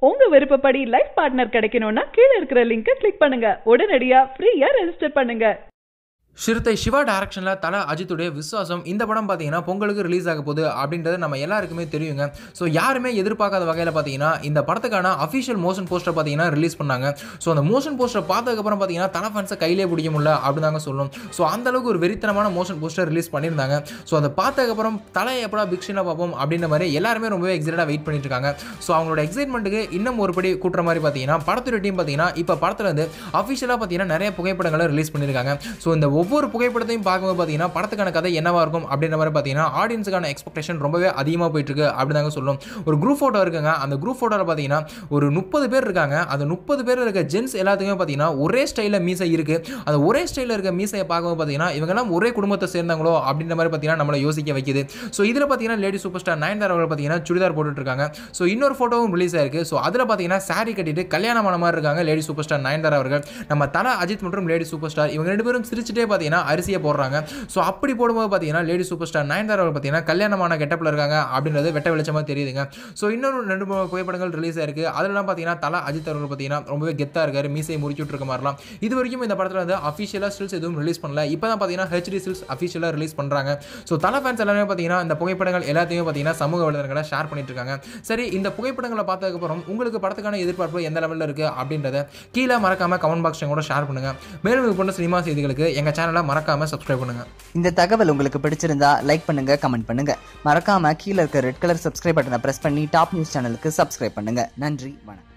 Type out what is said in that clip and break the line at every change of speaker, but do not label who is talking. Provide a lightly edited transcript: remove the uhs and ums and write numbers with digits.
உங்க விருப்பப்படி life partner கிடைக்கணும்னா கீழ இருக்கிற லிங்கை கிளிக் பண்ணுங்க. உடனடியா ஃப்ரீயா ரெஜிஸ்டர் பண்ணுங்க.
சிறுத்தை சிவா டைரக்ஷனில் தல அஜித்துடைய விஸ்வாசம் இந்த படம் பார்த்தீங்கன்னா பொங்கலுக்கு ரிலீஸ் ஆக போகுது அப்படின்றது நம்ம எல்லாருக்குமே தெரியுங்க. ஸோ யாருமே எதிர்பார்க்காத வகையில் பார்த்தீங்கன்னா இந்த படத்துக்கான அஃபிஷியல் மோஷன் போஸ்டர் பார்த்தீங்கன்னா ரிலீஸ் பண்ணாங்க. ஸோ அந்த மோஷன் போஸ்டர் பார்த்ததுக்கப்புறம் பார்த்தீங்கன்னா தல ஃபேன்ஸை கையிலே பிடிக்க முடியல அப்படின்னு தாங்க சொல்லணும். ஸோ அந்தளவுக்கு ஒரு வெறித்தனமான மோஷன் போஸ்டர் ரிலீஸ் பண்ணியிருந்தாங்க. ஸோ அதை பார்த்ததுக்கப்புறம் தலை எப்படா பிக்ஷனாக பார்ப்போம் அப்படின்ற மாதிரி எல்லாருமே ரொம்பவே எக்ஸைட்டாக வெயிட் பண்ணிட்டு இருக்காங்க. ஸோ அவங்களோட எக்ஸைட்மெண்ட்டுக்கு இன்னும் ஒருபடி கூட்டுற மாதிரி பார்த்தீங்கன்னா படத்துடைய டீம் பார்த்தீங்கன்னா இப்போ படத்தில் வந்து அஃபிஷியலாக பார்த்தீங்கன்னா நிறைய புகைப்படங்களை ரிலீஸ் பண்ணியிருக்காங்க. ஸோ இந்த ஒவ்வொரு புகைப்படத்தையும் பார்க்கும்போது பார்த்தீங்கன்னா படத்துக்கான கதை என்னவா இருக்கும் அப்படின்ற மாதிரி பார்த்தீங்கன்னா ஆடியன்ஸுக்கான எக்ஸ்பெக்டேஷன் ரொம்பவே அதிகமாக போயிட்டு இருக்கு அப்படிதாங்க சொல்லணும். ஒரு குரூப் ஃபோட்டோ இருக்குங்க. அந்த குரூப் ஃபோட்டோவில் பார்த்தீங்கன்னா ஒரு 30 பேர் இருக்காங்க. அந்த 30 பேர் இருக்க ஜென்ஸ் எல்லாத்துக்குமே பார்த்தீங்கன்னா ஒரே ஸ்டைலில் மீசை இருக்கு. அந்த ஒரே ஸ்டைலில் இருக்க மீசையை பார்க்கும்போது பார்த்தீங்கன்னா இவங்கெல்லாம் ஒரே குடும்பத்தை சேர்ந்தாங்களோ அப்படின்ற மாதிரி பார்த்தீங்கன்னா நம்மளை யோசிக்க வைக்குது. ஸோ இதில் பார்த்தீங்கன்னா லேடி சூப்பர் ஸ்டார் நயன்தாரா அவர்கள் பார்த்தீங்கன்னா சுடிதார் போட்டுட்டு இருக்காங்க. ஸோ இன்னொரு ஃபோட்டோவும் ரிலீஸ் ஆயிருக்கு. ஸோ அதில் பார்த்தீங்கன்னா சாரி கட்டிட்டு கல்யாணமான மாதிரி இருக்காங்க லேடி சூப்பர் ஸ்டார் நயன்தாரா அவர்கள். நம்ம தல அஜித் மற்றும் லேடி சூப்பர் ஸ்டார் இவங்க 2 பேரும் சிரிச்சுட்டே பார்த்தீங்கன்னா அரிசியை போடுறாங்க. ஸோ அப்படி போடும்போது பார்த்தீங்கன்னா லேடி சூப்பர் ஸ்டார் நயன்தாரா அவர்கள் பார்த்தீங்கன்னா கல்யாணமான கெட்டப்பில் இருக்காங்க அப்படின்றது வெட்ட வெளிச்சமாக தெரியுதுங்க. ஸோ இன்னொரு 2 புகைப்படங்கள் ரிலீஸ் ஆயிருக்கு. அதெல்லாம் பார்த்தீங்கன்னா தல அஜித் அவர்கள் பார்த்தீங்கன்னா ரொம்பவே கெத்தாக இருக்காரு. மீசையை முடிச்சுட்டு இருக்க மாதிரிலாம். இது வரைக்கும் இந்த படத்தில் வந்து அஃபிஷியலாக ஸ்டில்ஸ் எதுவும் ரிலீஸ் பண்ணல. இப்போ தான் பார்த்தீங்கன்னா ஹெச்டி ஸ்டில்ஸ் அஃபிஷியலாக ரிலீஸ் பண்ணுறாங்க. ஸோ தல ஃபேன்ஸ் எல்லாமே பார்த்தீங்கன்னா இந்த புகைப்படங்கள் எல்லாத்தையுமே பார்த்தீங்கன்னா சமூக வலைதளங்களை ஷேர் பண்ணிட்டு இருக்காங்க. சரி, இந்த புகைப்படங்களை பார்த்ததுக்கப்புறம் உங்களுக்கு படத்துக்கான எதிர்பார்ப்பு எந்த லெவலில் இருக்குது அப்படின்றத கீழே மறக்காம கமெண்ட் பாக்ஸ் கூட ஷேர் பண்ணுங்க. மேலும் இது போன்ற சினிமா செய்திகளுக்கு எங்கள் சேனலை மறக்காம சப்ஸ்கிரைப் பண்ணுங்க.
இந்த தகவல் உங்களுக்கு பிடிச்சிருந்தா லைக் பண்ணுங்க, கமெண்ட் பண்ணுங்க. மறக்காம கீழே இருக்க ரெட் கலர் சப்ஸ்கிரைப் பட்டனை பிரஸ் பண்ணி டாப் நியூஸ் சேனலுக்கு சப்ஸ்கிரைப் பண்ணுங்க. நன்றி, வணக்கம்.